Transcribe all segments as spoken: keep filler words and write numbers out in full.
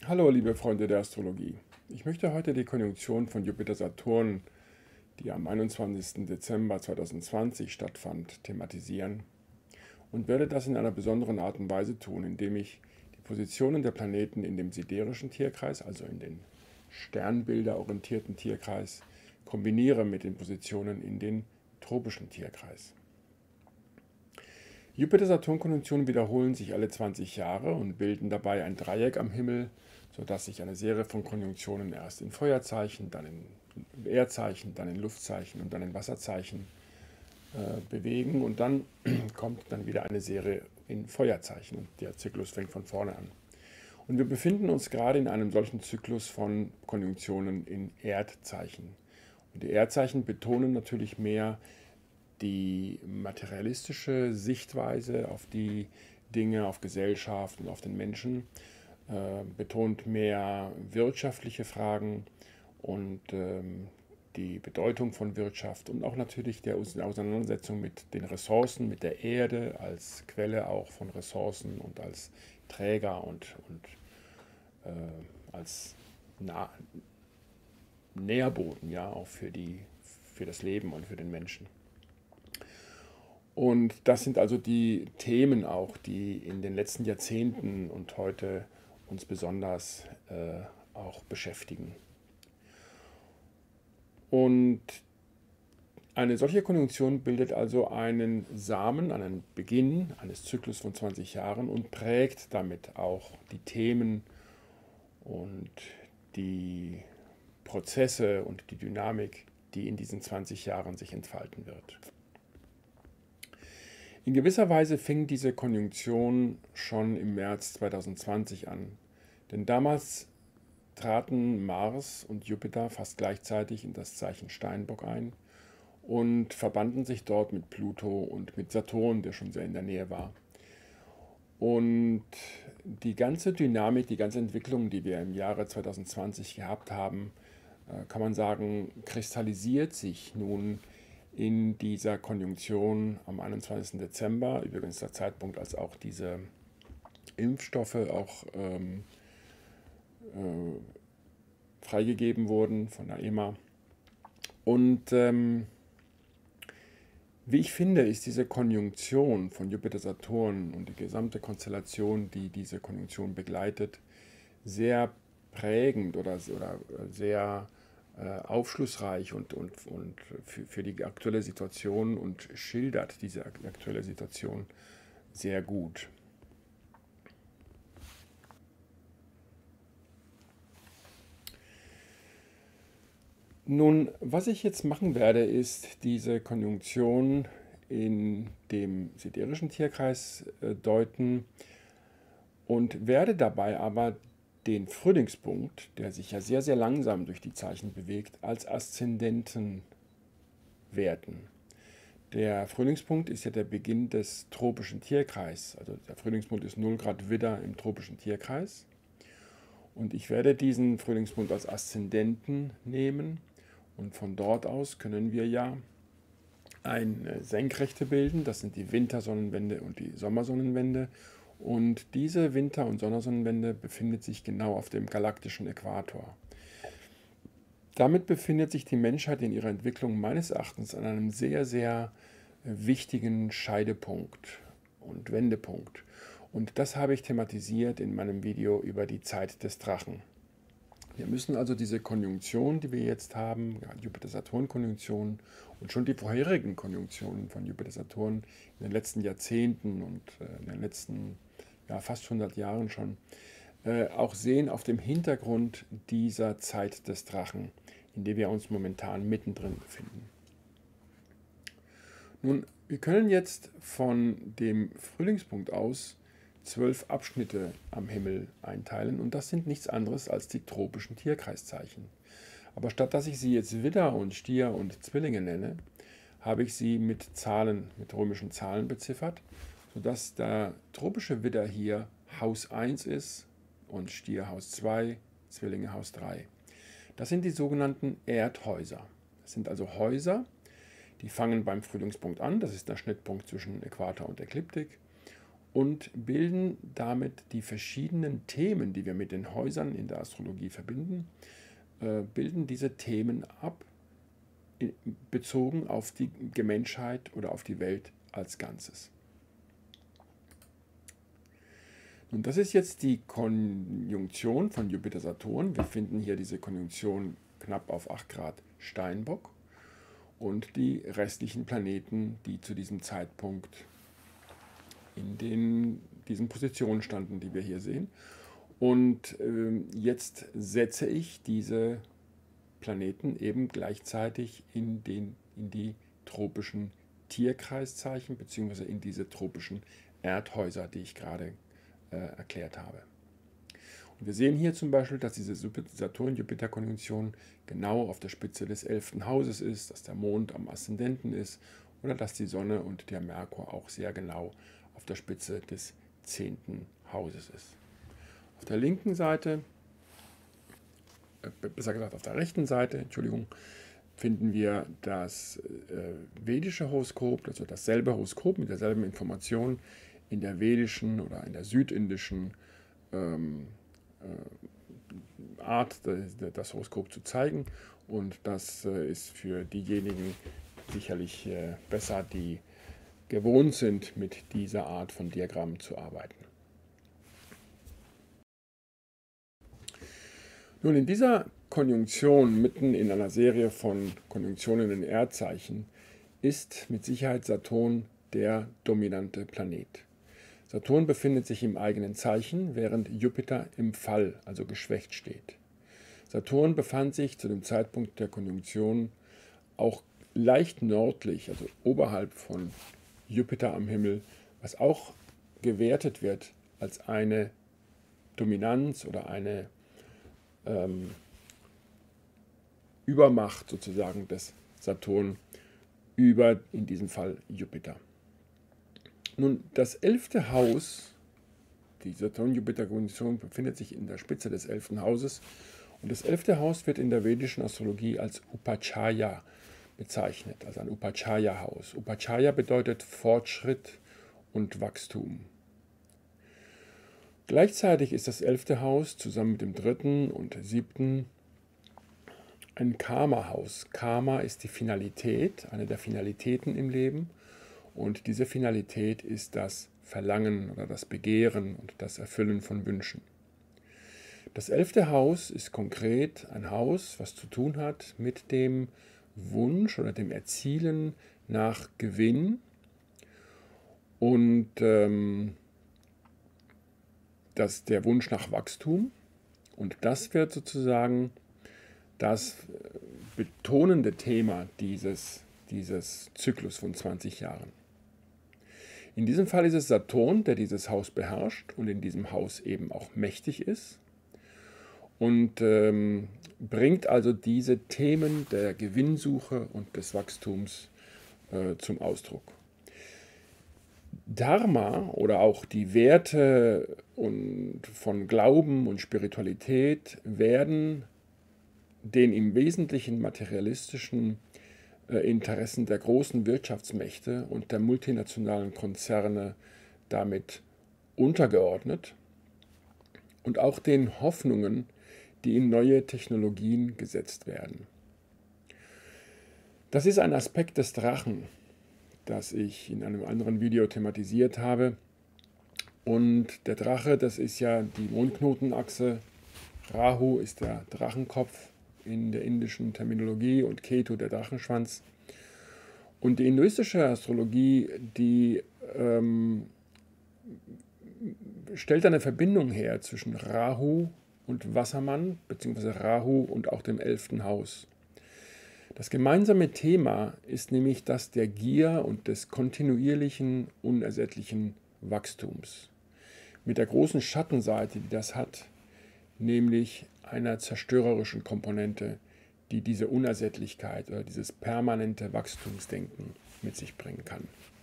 Hallo, liebe Freunde der Astrologie. Ich möchte heute die Konjunktion von Jupiter-Saturn, die am einundzwanzigsten Dezember zweitausendzwanzig stattfand, thematisieren und werde das in einer besonderen Art und Weise tun, indem ich die Positionen der Planeten in dem siderischen Tierkreis, also in den sternbilderorientierten Tierkreis, kombiniere mit den Positionen in den tropischen Tierkreis. Jupiter-Saturn-Konjunktionen wiederholen sich alle zwanzig Jahre und bilden dabei ein Dreieck am Himmel, sodass sich eine Serie von Konjunktionen erst in Feuerzeichen, dann in Erdzeichen, dann in Luftzeichen und dann in Wasserzeichen äh, bewegen. Und dann kommt dann wieder eine Serie in Feuerzeichen und der Zyklus fängt von vorne an. Und wir befinden uns gerade in einem solchen Zyklus von Konjunktionen in Erdzeichen. Und die Erdzeichen betonen natürlich mehr die materialistische Sichtweise auf die Dinge, auf Gesellschaft und auf den Menschen, äh, betont mehr wirtschaftliche Fragen und ähm, die Bedeutung von Wirtschaft und auch natürlich der Auseinandersetzung mit den Ressourcen, mit der Erde als Quelle auch von Ressourcen und als Träger und, und äh, als Na Nährboden, ja, auch für, die, für das Leben und für den Menschen. Und das sind also die Themen auch, die in den letzten Jahrzehnten und heute uns besonders äh, auch beschäftigen. Und eine solche Konjunktion bildet also einen Samen, einen Beginn eines Zyklus von zwanzig Jahren und prägt damit auch die Themen und die Prozesse und die Dynamik, die in diesen zwanzig Jahren sich entfalten wird. In gewisser Weise fing diese Konjunktion schon im März zweitausendzwanzig an, denn damals traten Mars und Jupiter fast gleichzeitig in das Zeichen Steinbock ein und verbanden sich dort mit Pluto und mit Saturn, der schon sehr in der Nähe war. Und die ganze Dynamik, die ganze Entwicklung, die wir im Jahre zweitausendzwanzig gehabt haben, kann man sagen, kristallisiert sich nun in dieser Konjunktion am einundzwanzigsten Dezember, übrigens der Zeitpunkt, als auch diese Impfstoffe auch ähm, äh, freigegeben wurden von der E M A. Und ähm, wie ich finde, ist diese Konjunktion von Jupiter-Saturn und die gesamte Konstellation, die diese Konjunktion begleitet, sehr prägend oder, oder sehr aufschlussreich und, und, und für, für die aktuelle Situation und schildert diese aktuelle Situation sehr gut. Nun, was ich jetzt machen werde, ist diese Konjunktion in dem siderischen Tierkreis äh, deuten und werde dabei aber den Frühlingspunkt, der sich ja sehr, sehr langsam durch die Zeichen bewegt, als Aszendenten werten. Der Frühlingspunkt ist ja der Beginn des tropischen Tierkreises. Also der Frühlingspunkt ist null Grad Widder im tropischen Tierkreis. Und ich werde diesen Frühlingspunkt als Aszendenten nehmen. Und von dort aus können wir ja eine Senkrechte bilden. Das sind die Wintersonnenwende und die Sommersonnenwende. Und diese Winter- und Sommersonnenwende befindet sich genau auf dem galaktischen Äquator. Damit befindet sich die Menschheit in ihrer Entwicklung meines Erachtens an einem sehr, sehr wichtigen Scheidepunkt und Wendepunkt. Und das habe ich thematisiert in meinem Video über die Zeit des Drachen. Wir müssen also diese Konjunktion, die wir jetzt haben, ja, Jupiter-Saturn-Konjunktion und schon die vorherigen Konjunktionen von Jupiter-Saturn in den letzten Jahrzehnten und äh, in den letzten ja, fast hundert Jahren schon, äh, auch sehen auf dem Hintergrund dieser Zeit des Drachen, in der wir uns momentan mittendrin befinden. Nun, wir können jetzt von dem Frühlingspunkt aus zwölf Abschnitte am Himmel einteilen und das sind nichts anderes als die tropischen Tierkreiszeichen. Aber statt dass ich sie jetzt Widder und Stier und Zwillinge nenne, habe ich sie mit Zahlen, mit römischen Zahlen beziffert, sodass der tropische Widder hier Haus eins ist und Stier Haus zwei, Zwillinge Haus drei. Das sind die sogenannten Erdhäuser. Das sind also Häuser, die fangen beim Frühlingspunkt an, das ist der Schnittpunkt zwischen Äquator und Ekliptik. und bilden damit die verschiedenen Themen, die wir mit den Häusern in der Astrologie verbinden, äh, bilden diese Themen ab, bezogen auf die Menschheit oder auf die Welt als Ganzes. Und das ist jetzt die Konjunktion von Jupiter-Saturn. Wir finden hier diese Konjunktion knapp auf acht Grad Steinbock und die restlichen Planeten, die zu diesem Zeitpunkt in den, diesen Positionen standen, die wir hier sehen. Und äh, jetzt setze ich diese Planeten eben gleichzeitig in, den, in die tropischen Tierkreiszeichen bzw. in diese tropischen Erdhäuser, die ich gerade äh, erklärt habe. Und wir sehen hier zum Beispiel, dass diese Saturn-Jupiter-Konjunktion genau auf der Spitze des elften Hauses ist, dass der Mond am Aszendenten ist oder dass die Sonne und der Merkur auch sehr genau auf der Spitze des zehnten Hauses ist. Auf der linken Seite, äh, besser gesagt auf der rechten Seite, Entschuldigung, finden wir das äh, vedische Horoskop, also dasselbe Horoskop mit derselben Information in der vedischen oder in der südindischen ähm, äh, Art, das, das Horoskop zu zeigen. Und das äh, ist für diejenigen sicherlich äh, besser, die gewohnt sind, mit dieser Art von Diagrammen zu arbeiten. Nun, in dieser Konjunktion, mitten in einer Serie von Konjunktionen in Erdzeichen, ist mit Sicherheit Saturn der dominante Planet. Saturn befindet sich im eigenen Zeichen, während Jupiter im Fall, also geschwächt steht. Saturn befand sich zu dem Zeitpunkt der Konjunktion auch leicht nördlich, also oberhalb von Jupiter am Himmel, was auch gewertet wird als eine Dominanz oder eine ähm, Übermacht sozusagen des Saturn über, in diesem Fall, Jupiter. Nun, das elfte Haus, die Saturn-Jupiter-Konjunktion befindet sich in der Spitze des elften Hauses und das elfte Haus wird in der vedischen Astrologie als Upachaya bezeichnet, also ein Upachaya-Haus. Upachaya bedeutet Fortschritt und Wachstum. Gleichzeitig ist das elfte Haus zusammen mit dem dritten und siebten ein Karma-Haus. Karma ist die Finalität, eine der Finalitäten im Leben. Und diese Finalität ist das Verlangen oder das Begehren und das Erfüllen von Wünschen. Das elfte Haus ist konkret ein Haus, was zu tun hat mit dem Wunsch oder dem Erzielen nach Gewinn und ähm, das, der Wunsch nach Wachstum. Und das wird sozusagen das betonende Thema dieses, dieses Zyklus von zwanzig Jahren. In diesem Fall ist es Saturn, der dieses Haus beherrscht und in diesem Haus eben auch mächtig ist und ähm, bringt also diese Themen der Gewinnsuche und des Wachstums äh, zum Ausdruck. Dharma oder auch die Werte und von Glauben und Spiritualität werden den im Wesentlichen materialistischen Interessen der großen Wirtschaftsmächte und der multinationalen Konzerne damit untergeordnet und auch den Hoffnungen, die in neue Technologien gesetzt werden. Das ist ein Aspekt des Drachen, das ich in einem anderen Video thematisiert habe. Und der Drache, das ist ja die Mondknotenachse. Rahu ist der Drachenkopf in der indischen Terminologie und Ketu der Drachenschwanz. Und die hinduistische Astrologie, die ähm, stellt eine Verbindung her zwischen Rahu und Wassermann, beziehungsweise Rahu und auch dem elften Haus. Das gemeinsame Thema ist nämlich das der Gier und des kontinuierlichen, unersättlichen Wachstums. Mit der großen Schattenseite, die das hat, nämlich einer zerstörerischen Komponente, die diese Unersättlichkeit oder dieses permanente Wachstumsdenken mit sich bringen kann.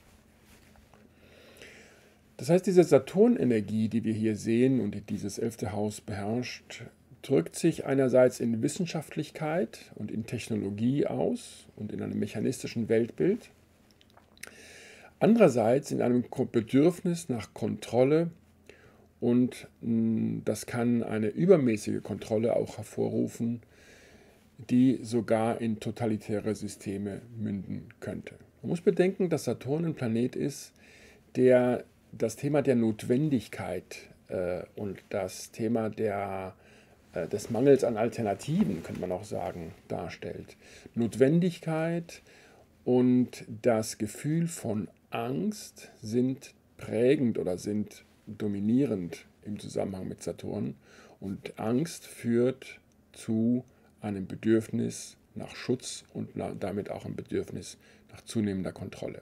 Das heißt, diese Saturnenergie, die wir hier sehen und die dieses elfte Haus beherrscht, drückt sich einerseits in Wissenschaftlichkeit und in Technologie aus und in einem mechanistischen Weltbild. Andererseits in einem Ko- Bedürfnis nach Kontrolle und mh, das kann eine übermäßige Kontrolle auch hervorrufen, die sogar in totalitäre Systeme münden könnte. Man muss bedenken, dass Saturn ein Planet ist, der das Thema der Notwendigkeit äh, und das Thema der, äh, des Mangels an Alternativen, könnte man auch sagen, darstellt. Notwendigkeit und das Gefühl von Angst sind prägend oder sind dominierend im Zusammenhang mit Saturn. Und Angst führt zu einem Bedürfnis nach Schutz und damit auch ein Bedürfnis nach zunehmender Kontrolle.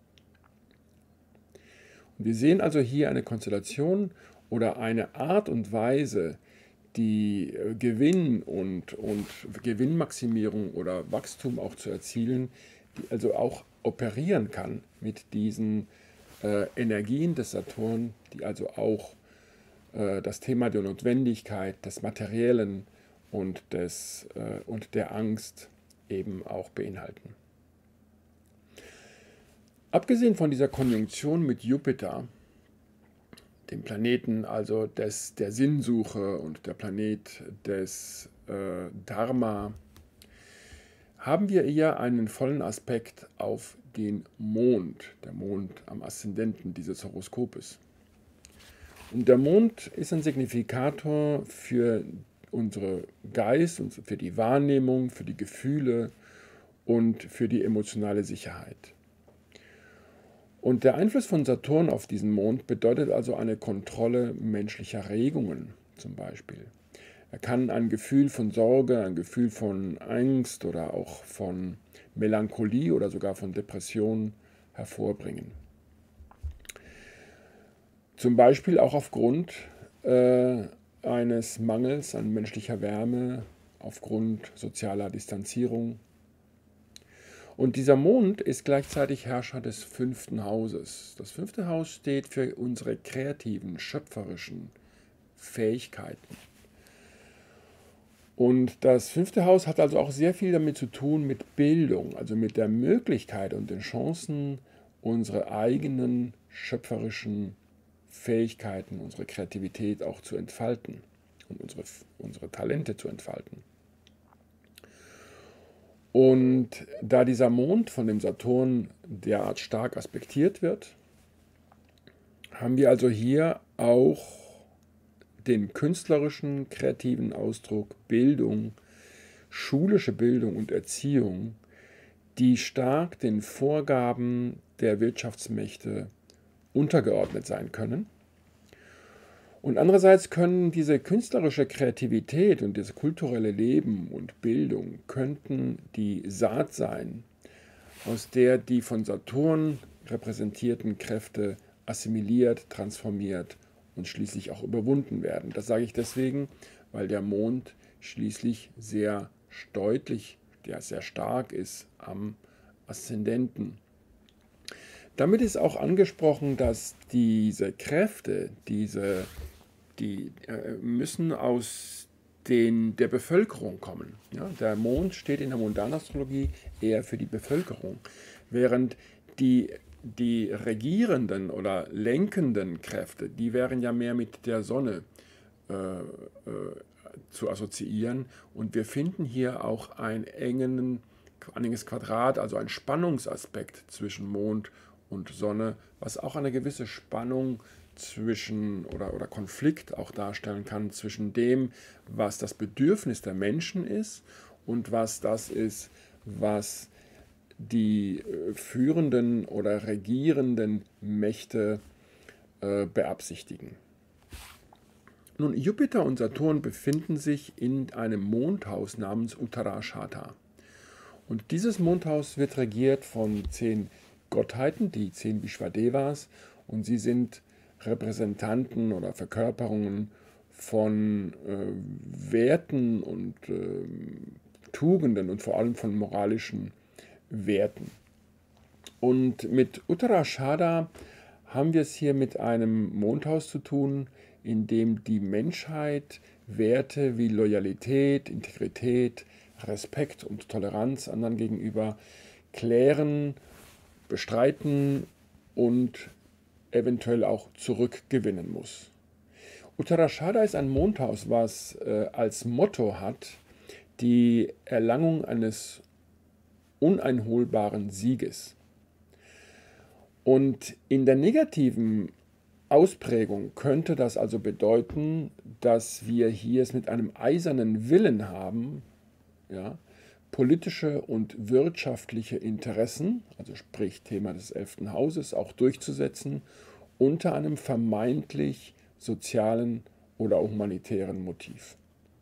Und wir sehen also hier eine Konstellation oder eine Art und Weise, die Gewinn und, und Gewinnmaximierung oder Wachstum auch zu erzielen, die also auch operieren kann mit diesen äh, Energien des Saturn, die also auch äh, das Thema der Notwendigkeit, des Materiellen und, des, äh, und der Angst eben auch beinhalten. Abgesehen von dieser Konjunktion mit Jupiter, dem Planeten also des, der Sinnsuche und der Planet des äh, Dharma, haben wir eher einen vollen Aspekt auf den Mond, der Mond am Aszendenten dieses Horoskopes. Und der Mond ist ein Signifikator für unsere Geist, für die Wahrnehmung, für die Gefühle und für die emotionale Sicherheit. Und der Einfluss von Saturn auf diesen Mond bedeutet also eine Kontrolle menschlicher Regungen zum Beispiel. Er kann ein Gefühl von Sorge, ein Gefühl von Angst oder auch von Melancholie oder sogar von Depression hervorbringen. Zum Beispiel auch aufgrund äh, eines Mangels an menschlicher Wärme, aufgrund sozialer Distanzierung. Und dieser Mond ist gleichzeitig Herrscher des fünften Hauses. Das fünfte Haus steht für unsere kreativen, schöpferischen Fähigkeiten. Und das fünfte Haus hat also auch sehr viel damit zu tun mit Bildung, also mit der Möglichkeit und den Chancen, unsere eigenen schöpferischen Fähigkeiten, unsere Kreativität auch zu entfalten und unsere, unsere Talente zu entfalten. Und da dieser Mond von dem Saturn derart stark aspektiert wird, haben wir also hier auch den künstlerischen, kreativen Ausdruck Bildung, schulische Bildung und Erziehung, die stark den Vorgaben der Wirtschaftsmächte untergeordnet sein können. Und andererseits können diese künstlerische Kreativität und das kulturelle Leben und Bildung könnten die Saat sein, aus der die von Saturn repräsentierten Kräfte assimiliert, transformiert und schließlich auch überwunden werden. Das sage ich deswegen, weil der Mond schließlich sehr deutlich, ja sehr stark ist am Aszendenten. Damit ist auch angesprochen, dass diese Kräfte, diese die äh, müssen aus den, der Bevölkerung kommen. Ja? Der Mond steht in der Mondanastrologie eher für die Bevölkerung, während die, die regierenden oder lenkenden Kräfte, die wären ja mehr mit der Sonne äh, äh, zu assoziieren. Und wir finden hier auch ein engen, enges Quadrat, also ein Spannungsaspekt zwischen Mond und Sonne, was auch eine gewisse Spannung zwischen oder, oder Konflikt auch darstellen kann zwischen dem, was das Bedürfnis der Menschen ist und was das ist, was die äh, führenden oder regierenden Mächte äh, beabsichtigen. Nun, Jupiter und Saturn befinden sich in einem Mondhaus namens Uttarashata. Und dieses Mondhaus wird regiert von zehn Gottheiten, die zehn Vishvadevas, und sie sind Repräsentanten oder Verkörperungen von äh, Werten und äh, Tugenden und vor allem von moralischen Werten. Und mit Uttarashada haben wir es hier mit einem Mondhaus zu tun, in dem die Menschheit Werte wie Loyalität, Integrität, Respekt und Toleranz anderen gegenüber klären, bestreiten und eventuell auch zurückgewinnen muss. Uttarashada ist ein Mondhaus, was äh, als Motto hat die Erlangung eines uneinholbaren Sieges. Und in der negativen Ausprägung könnte das also bedeuten, dass wir hier es mit einem eisernen Willen haben, ja, politische und wirtschaftliche Interessen, also sprich Thema des elften Hauses, auch durchzusetzen, unter einem vermeintlich sozialen oder humanitären Motiv.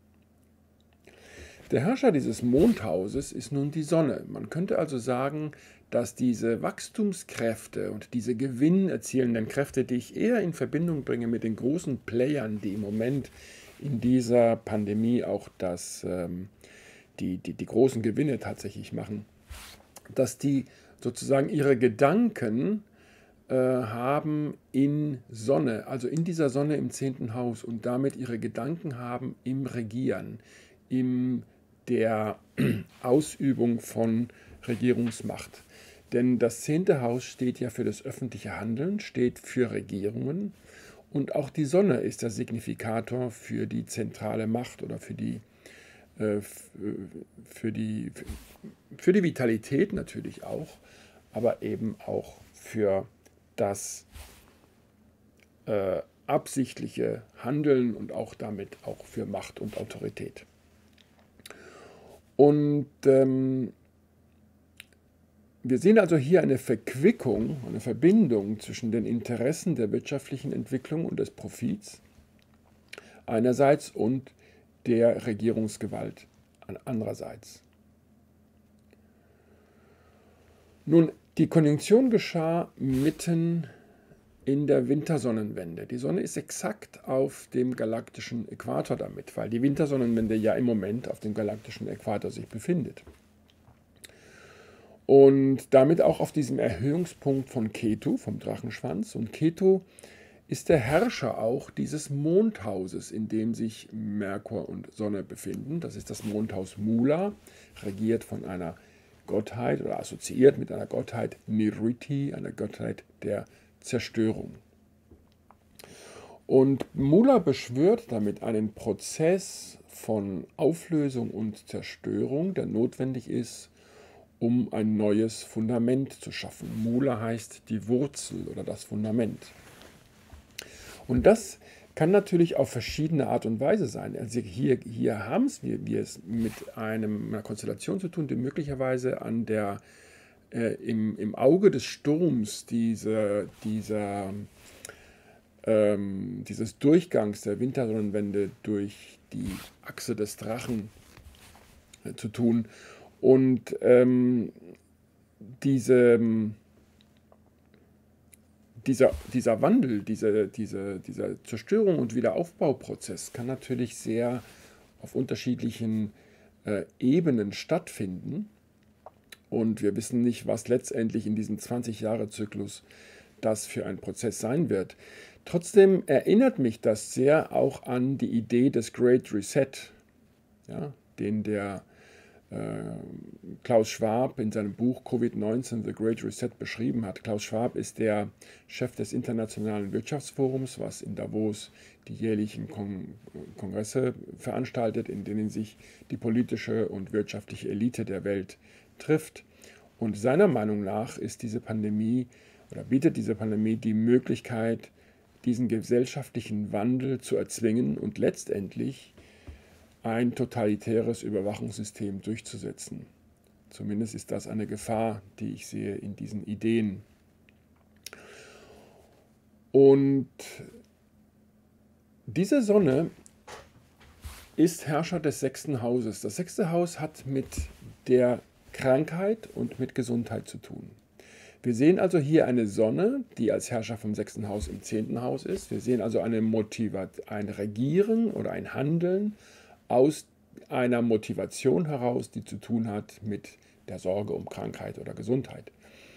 Der Herrscher dieses Mondhauses ist nun die Sonne. Man könnte also sagen, dass diese Wachstumskräfte und diese gewinnerzielenden Kräfte, die ich eher in Verbindung bringe mit den großen Playern, die im Moment in dieser Pandemie auch das, ähm, die, die, die großen Gewinne tatsächlich machen, dass die sozusagen ihre Gedanken äh, haben in Sonne, also in dieser Sonne im zehnten Haus und damit ihre Gedanken haben im Regieren, in der Ausübung von Regierungsmacht. Denn das zehnte Haus steht ja für das öffentliche Handeln, steht für Regierungen und auch die Sonne ist der Signifikator für die zentrale Macht oder für die, äh, für die, für die Vitalität natürlich auch, aber eben auch für das äh, absichtliche Handeln und auch damit auch für Macht und Autorität. Und ähm, wir sehen also hier eine Verquickung, eine Verbindung zwischen den Interessen der wirtschaftlichen Entwicklung und des Profits einerseits und der Regierungsgewalt andererseits. Nun, die Konjunktion geschah mitten in der Wintersonnenwende. Die Sonne ist exakt auf dem galaktischen Äquator damit, weil die Wintersonnenwende ja im Moment auf dem galaktischen Äquator sich befindet. Und damit auch auf diesem Erhöhungspunkt von Ketu, vom Drachenschwanz. Und Ketu ist der Herrscher auch dieses Mondhauses, in dem sich Merkur und Sonne befinden. Das ist das Mondhaus Mula, regiert von einer Gottheit oder assoziiert mit einer Gottheit Niriti, einer Gottheit der Zerstörung. Und Mula beschwört damit einen Prozess von Auflösung und Zerstörung, der notwendig ist, um ein neues Fundament zu schaffen. Mula heißt die Wurzel oder das Fundament. Und das kann natürlich auf verschiedene Art und Weise sein. Also hier, hier haben wir, wir es mit einem, einer Konstellation zu tun, die möglicherweise an der, äh, im, im Auge des Sturms diese, dieser, ähm, dieses Durchgangs der Wintersonnenwende durch die Achse des Drachen äh, zu tun. Und ähm, diese, dieser, dieser Wandel, diese, diese, dieser Zerstörung und Wiederaufbauprozess kann natürlich sehr auf unterschiedlichen äh, Ebenen stattfinden. Und wir wissen nicht, was letztendlich in diesem zwanzig-Jahre-Zyklus das für ein Prozess sein wird. Trotzdem erinnert mich das sehr auch an die Idee des Great Reset, ja, den der Klaus Schwab in seinem Buch Covid neunzehn, The Great Reset beschrieben hat. Klaus Schwab ist der Chef des Internationalen Wirtschaftsforums, was in Davos die jährlichen Kon Kongresse veranstaltet, in denen sich die politische und wirtschaftliche Elite der Welt trifft. Und seiner Meinung nach ist diese Pandemie oder bietet diese Pandemie die Möglichkeit, diesen gesellschaftlichen Wandel zu erzwingen und letztendlich ein totalitäres Überwachungssystem durchzusetzen. Zumindest ist das eine Gefahr, die ich sehe in diesen Ideen. Und diese Sonne ist Herrscher des sechsten Hauses. Das sechste Haus hat mit der Krankheit und mit Gesundheit zu tun. Wir sehen also hier eine Sonne, die als Herrscher vom sechsten Haus im zehnten Haus ist. Wir sehen also eine Motivat, ein Regieren oder ein Handeln aus einer Motivation heraus, die zu tun hat mit der Sorge um Krankheit oder Gesundheit.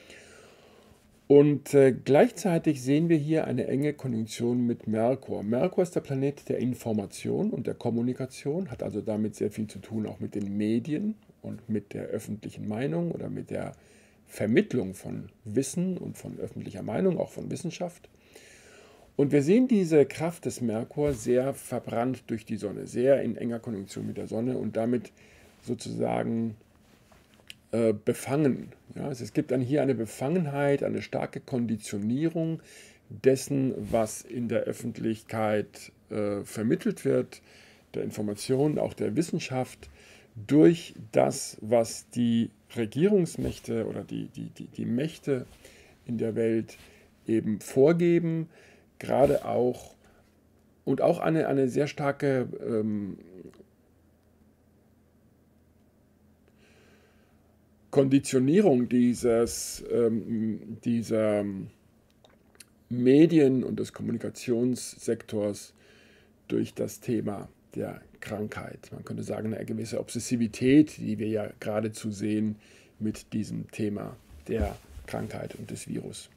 Und äh, gleichzeitig sehen wir hier eine enge Konjunktion mit Merkur. Merkur ist der Planet der Information und der Kommunikation, hat also damit sehr viel zu tun, auch mit den Medien und mit der öffentlichen Meinung oder mit der Vermittlung von Wissen und von öffentlicher Meinung, auch von Wissenschaft. Und wir sehen diese Kraft des Merkur sehr verbrannt durch die Sonne, sehr in enger Konjunktion mit der Sonne und damit sozusagen äh, befangen. Ja, also es gibt dann hier eine Befangenheit, eine starke Konditionierung dessen, was in der Öffentlichkeit äh, vermittelt wird, der Information, auch der Wissenschaft, durch das, was die Regierungsmächte oder die, die, die, die Mächte in der Welt eben vorgeben, gerade auch und auch eine, eine sehr starke ähm, Konditionierung dieses, ähm, dieser Medien- und des Kommunikationssektors durch das Thema der Krankheit. Man könnte sagen, eine gewisse Obsessivität, die wir ja geradezu sehen mit diesem Thema der Krankheit und des Virus.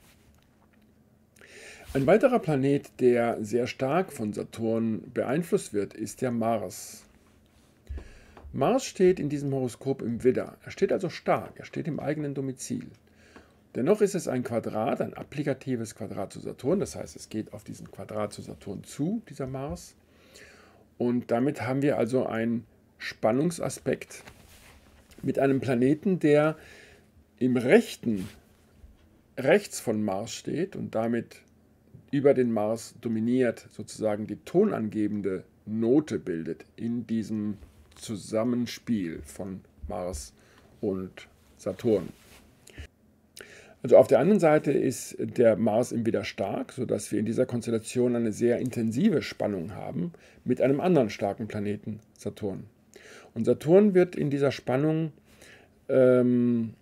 Ein weiterer Planet, der sehr stark von Saturn beeinflusst wird, ist der Mars. Mars steht in diesem Horoskop im Widder. Er steht also stark, er steht im eigenen Domizil. Dennoch ist es ein Quadrat, ein applikatives Quadrat zu Saturn, das heißt, es geht auf diesen Quadrat zu Saturn zu, dieser Mars. Und damit haben wir also einen Spannungsaspekt mit einem Planeten, der im rechten, rechts von Mars steht und damit über den Mars dominiert, sozusagen die tonangebende Note bildet in diesem Zusammenspiel von Mars und Saturn. Also auf der anderen Seite ist der Mars im Widder stark, sodass wir in dieser Konstellation eine sehr intensive Spannung haben mit einem anderen starken Planeten, Saturn. Und Saturn wird in dieser Spannung ähm,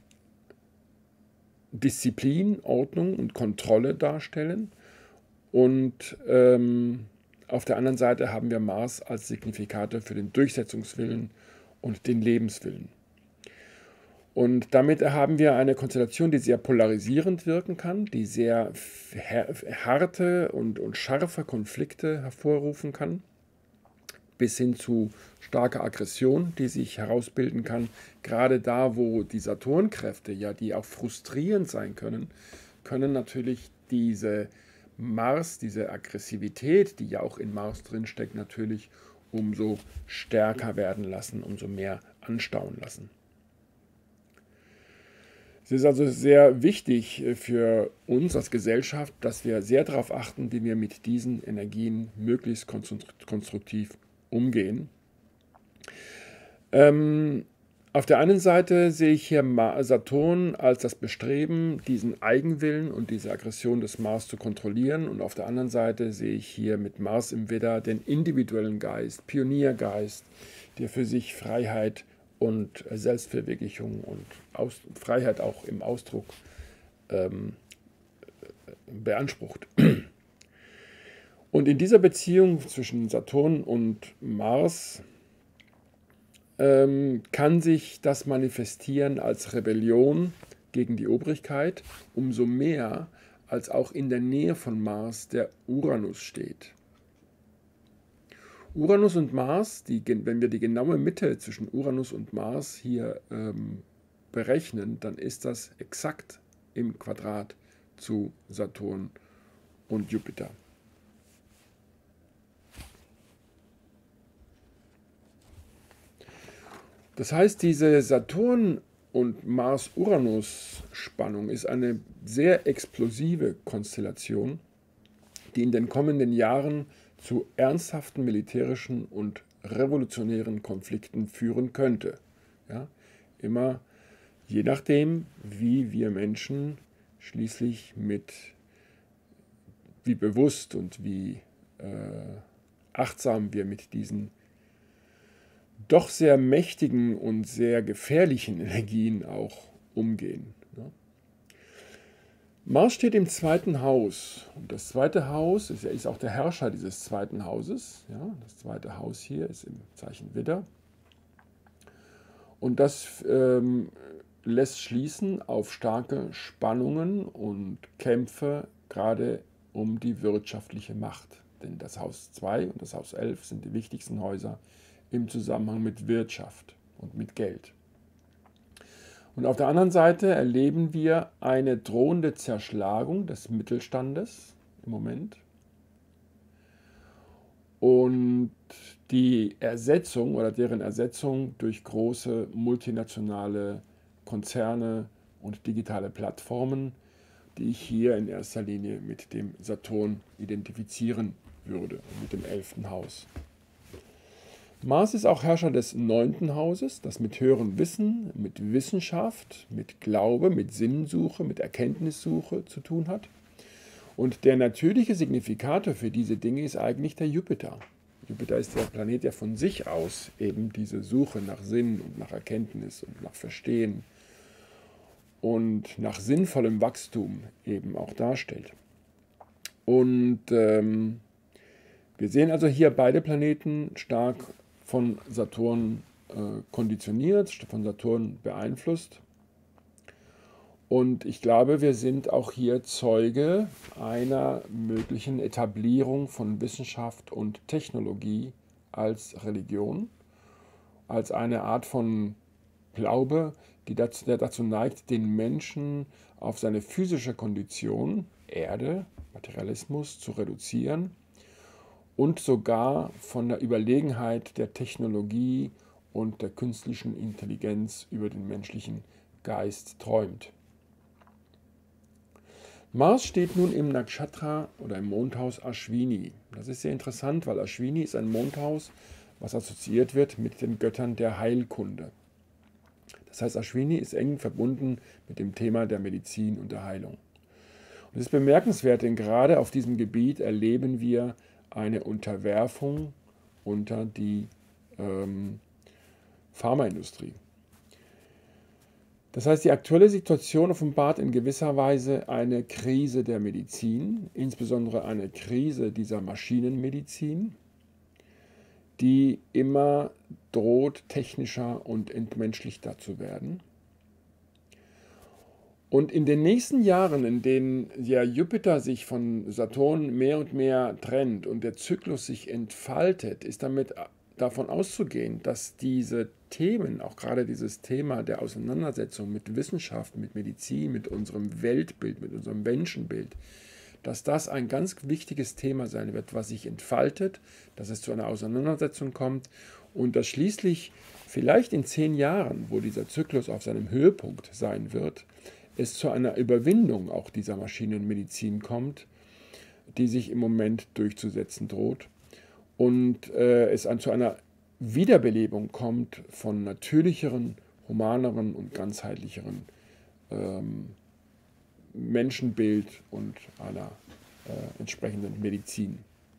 Disziplin, Ordnung und Kontrolle darstellen. Und ähm, auf der anderen Seite haben wir Mars als Signifikator für den Durchsetzungswillen und den Lebenswillen. Und damit haben wir eine Konstellation, die sehr polarisierend wirken kann, die sehr harte und, und scharfe Konflikte hervorrufen kann, bis hin zu starker Aggression, die sich herausbilden kann. Gerade da, wo die Saturnkräfte, ja, die auch frustrierend sein können, können natürlich diese Mars, diese Aggressivität, die ja auch in Mars drinsteckt, natürlich umso stärker werden lassen, umso mehr anstauen lassen. Es ist also sehr wichtig für uns als Gesellschaft, dass wir sehr darauf achten, wie wir mit diesen Energien möglichst konstruktiv umgehen. Ähm, auf der einen Seite sehe ich hier Saturn als das Bestreben, diesen Eigenwillen und diese Aggression des Mars zu kontrollieren. Und auf der anderen Seite sehe ich hier mit Mars im Widder den individuellen Geist, Pioniergeist, der für sich Freiheit und Selbstverwirklichung und Aus Freiheit auch im Ausdruck ähm, beansprucht. Und in dieser Beziehung zwischen Saturn und Mars ähm, kann sich das manifestieren als Rebellion gegen die Obrigkeit, umso mehr als auch in der Nähe von Mars der Uranus steht. Uranus und Mars, die, wenn wir die genaue Mitte zwischen Uranus und Mars hier ähm, berechnen, dann ist das exakt im Quadrat zu Saturn und Jupiter. Das heißt, diese Saturn- und Mars-Uranus-Spannung ist eine sehr explosive Konstellation, die in den kommenden Jahren zu ernsthaften militärischen und revolutionären Konflikten führen könnte. Ja, immer je nachdem, wie wir Menschen schließlich mit, wie bewusst und wie äh, achtsam wir mit diesen doch sehr mächtigen und sehr gefährlichen Energien auch umgehen. Ja. Mars steht im zweiten Haus und das zweite Haus ist, er ist auch der Herrscher dieses zweiten Hauses. Ja, das zweite Haus hier ist im Zeichen Widder und das ähm, lässt schließen auf starke Spannungen und Kämpfe gerade um die wirtschaftliche Macht. Denn das Haus zwei und das Haus elf sind die wichtigsten Häuser im Zusammenhang mit Wirtschaft und mit Geld. Und auf der anderen Seite erleben wir eine drohende Zerschlagung des Mittelstandes im Moment und die Ersetzung oder deren Ersetzung durch große multinationale Konzerne und digitale Plattformen, die ich hier in erster Linie mit dem Saturn identifizieren würde, mit dem elften Haus. Mars ist auch Herrscher des neunten Hauses, das mit höherem Wissen, mit Wissenschaft, mit Glaube, mit Sinnsuche, mit Erkenntnissuche zu tun hat. Und der natürliche Signifikator für diese Dinge ist eigentlich der Jupiter. Jupiter ist der Planet, der von sich aus eben diese Suche nach Sinn und nach Erkenntnis und nach Verstehen und nach sinnvollem Wachstum eben auch darstellt. Und ähm, wir sehen also hier beide Planeten stark von Saturn äh, konditioniert, von Saturn beeinflusst. Und ich glaube, wir sind auch hier Zeuge einer möglichen Etablierung von Wissenschaft und Technologie als Religion, als eine Art von Glaube, die dazu, der dazu neigt, den Menschen auf seine physische Kondition, Erde, Materialismus, zu reduzieren und sogar von der Überlegenheit der Technologie und der künstlichen Intelligenz über den menschlichen Geist träumt. Mars steht nun im Nakshatra oder im Mondhaus Ashwini. Das ist sehr interessant, weil Ashwini ist ein Mondhaus, was assoziiert wird mit den Göttern der Heilkunde. Das heißt, Ashwini ist eng verbunden mit dem Thema der Medizin und der Heilung. Und es ist bemerkenswert, denn gerade auf diesem Gebiet erleben wir eine Unterwerfung unter die ähm, Pharmaindustrie. Das heißt, die aktuelle Situation offenbart in gewisser Weise eine Krise der Medizin, insbesondere eine Krise dieser Maschinenmedizin, die immer droht, technischer und entmenschlichter zu werden. Und in den nächsten Jahren, in denen der Jupiter sich von Saturn mehr und mehr trennt und der Zyklus sich entfaltet, ist damit davon auszugehen, dass diese Themen, auch gerade dieses Thema der Auseinandersetzung mit Wissenschaft, mit Medizin, mit unserem Weltbild, mit unserem Menschenbild, dass das ein ganz wichtiges Thema sein wird, was sich entfaltet, dass es zu einer Auseinandersetzung kommt und dass schließlich vielleicht in zehn Jahren, wo dieser Zyklus auf seinem Höhepunkt sein wird, es zu einer Überwindung auch dieser Maschinenmedizin kommt, die sich im Moment durchzusetzen droht und äh, es an, zu einer Wiederbelebung kommt von natürlicheren, humaneren und ganzheitlicheren ähm, Menschenbild und einer äh, entsprechenden Medizin.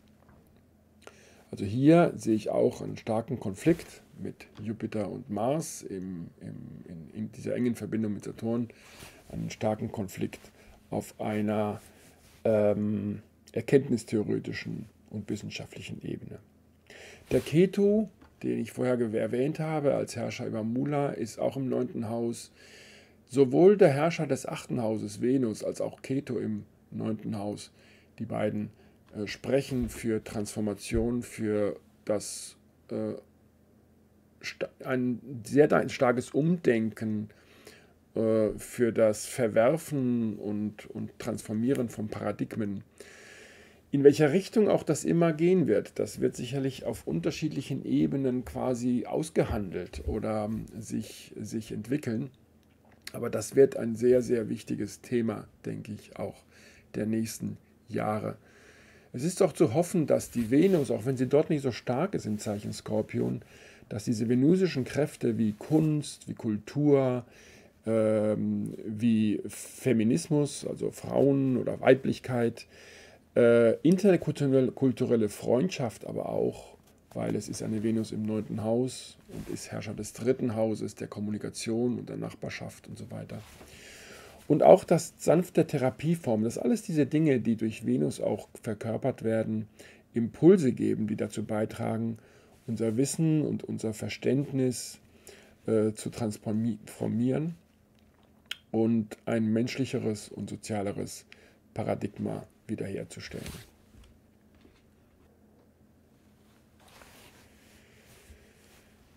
Also hier sehe ich auch einen starken Konflikt mit Jupiter und Mars im, im, in, in dieser engen Verbindung mit Saturn, einen starken Konflikt auf einer ähm, erkenntnistheoretischen und wissenschaftlichen Ebene. Der Ketu, den ich vorher erwähnt habe als Herrscher über Mula, ist auch im neunten Haus. Sowohl der Herrscher des achten Hauses, Venus, als auch Ketu im neunten Haus, die beiden äh, sprechen für Transformation, für das, äh, ein sehr starkes Umdenken, äh, für das Verwerfen und, und Transformieren von Paradigmen. In welcher Richtung auch das immer gehen wird, das wird sicherlich auf unterschiedlichen Ebenen quasi ausgehandelt oder sich, sich entwickeln. Aber das wird ein sehr, sehr wichtiges Thema, denke ich, auch der nächsten Jahre. Es ist auch zu hoffen, dass die Venus, auch wenn sie dort nicht so stark ist im Zeichen Skorpion, dass diese venusischen Kräfte wie Kunst, wie Kultur, ähm, wie Feminismus, also Frauen oder Weiblichkeit, äh, interkulturelle Freundschaft aber auch, weil es ist eine Venus im neunten Haus und ist Herrscher des dritten Hauses, der Kommunikation und der Nachbarschaft und so weiter. Und auch das sanfte Therapieform, das alles diese Dinge, die durch Venus auch verkörpert werden, Impulse geben, die dazu beitragen, unser Wissen und unser Verständnis äh, zu transformieren und ein menschlicheres und sozialeres Paradigma wiederherzustellen.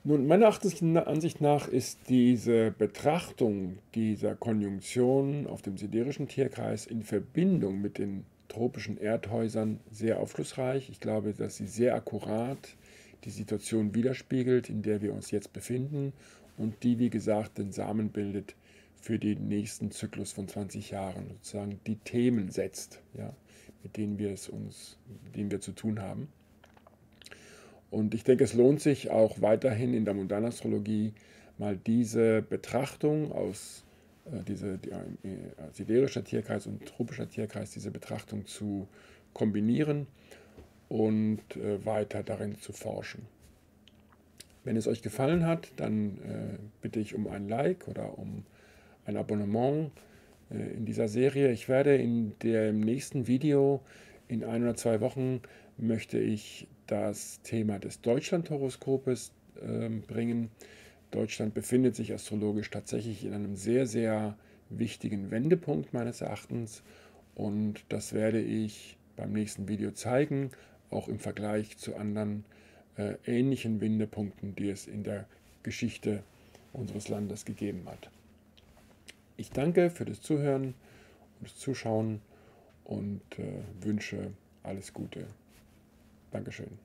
Nun, meiner Ansicht nach ist diese Betrachtung dieser Konjunktion auf dem siderischen Tierkreis in Verbindung mit den tropischen Erdhäusern sehr aufschlussreich. Ich glaube, dass sie sehr akkurat die Situation widerspiegelt, in der wir uns jetzt befinden und die, wie gesagt, den Samen bildet für den nächsten Zyklus von zwanzig Jahren, sozusagen die Themen setzt, ja, mit denen wir es uns, mit denen wir zu tun haben. Und ich denke, es lohnt sich auch weiterhin in der Mundanastrologie mal diese Betrachtung aus äh, diese, die, äh, siderischer Tierkreis und tropischer Tierkreis, diese Betrachtung zu kombinieren und äh, weiter darin zu forschen. Wenn es euch gefallen hat, dann äh, bitte ich um ein Like oder um ein Abonnement äh, in dieser Serie. Ich werde in dem nächsten Video in ein oder zwei Wochen möchte ich das Thema des Deutschlandhoroskopes äh, bringen. Deutschland befindet sich astrologisch tatsächlich in einem sehr, sehr wichtigen Wendepunkt meines Erachtens und das werde ich beim nächsten Video zeigen, auch im Vergleich zu anderen äh, ähnlichen Wendepunkten, die es in der Geschichte unseres Landes gegeben hat. Ich danke für das Zuhören und das Zuschauen und äh, wünsche alles Gute. Dankeschön.